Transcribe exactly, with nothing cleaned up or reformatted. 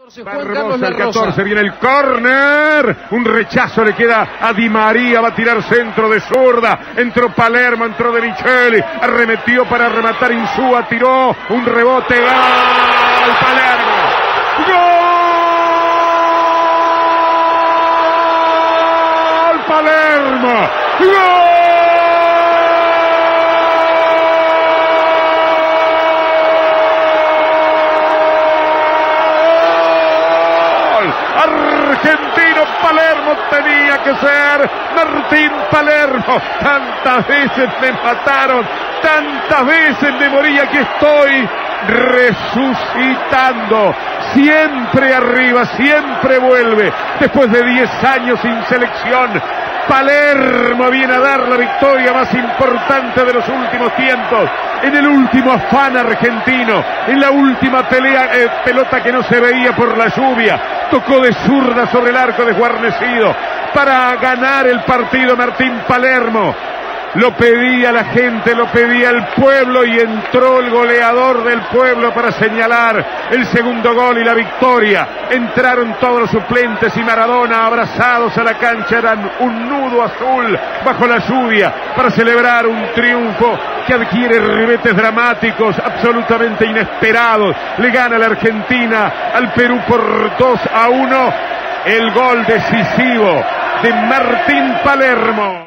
Barbosa, el catorce, viene el córner, un rechazo le queda a Di María, va a tirar centro de zurda, entró Palermo, entró De Micheli, arremetió para rematar Insúa, tiró un rebote, gol Palermo, gol Palermo, gol. Argentino Palermo tenía que ser Martín Palermo. Tantas veces me mataron, tantas veces me morí, aquí estoy resucitando. Siempre arriba, siempre vuelve. Después de diez años sin selección, Palermo viene a dar la victoria más importante de los últimos tiempos. En el último afán argentino, en la última pelea, eh, pelota que no se veía por la lluvia, tocó de zurda sobre el arco desguarnecido para ganar el partido Martín Palermo. Lo pedía la gente, lo pedía el pueblo y entró el goleador del pueblo para señalar el segundo gol y la victoria. Entraron todos los suplentes y Maradona abrazados a la cancha, eran un nudo azul bajo la lluvia para celebrar un triunfo que adquiere ribetes dramáticos absolutamente inesperados. Le gana la Argentina al Perú por dos a uno, el gol decisivo de Martín Palermo.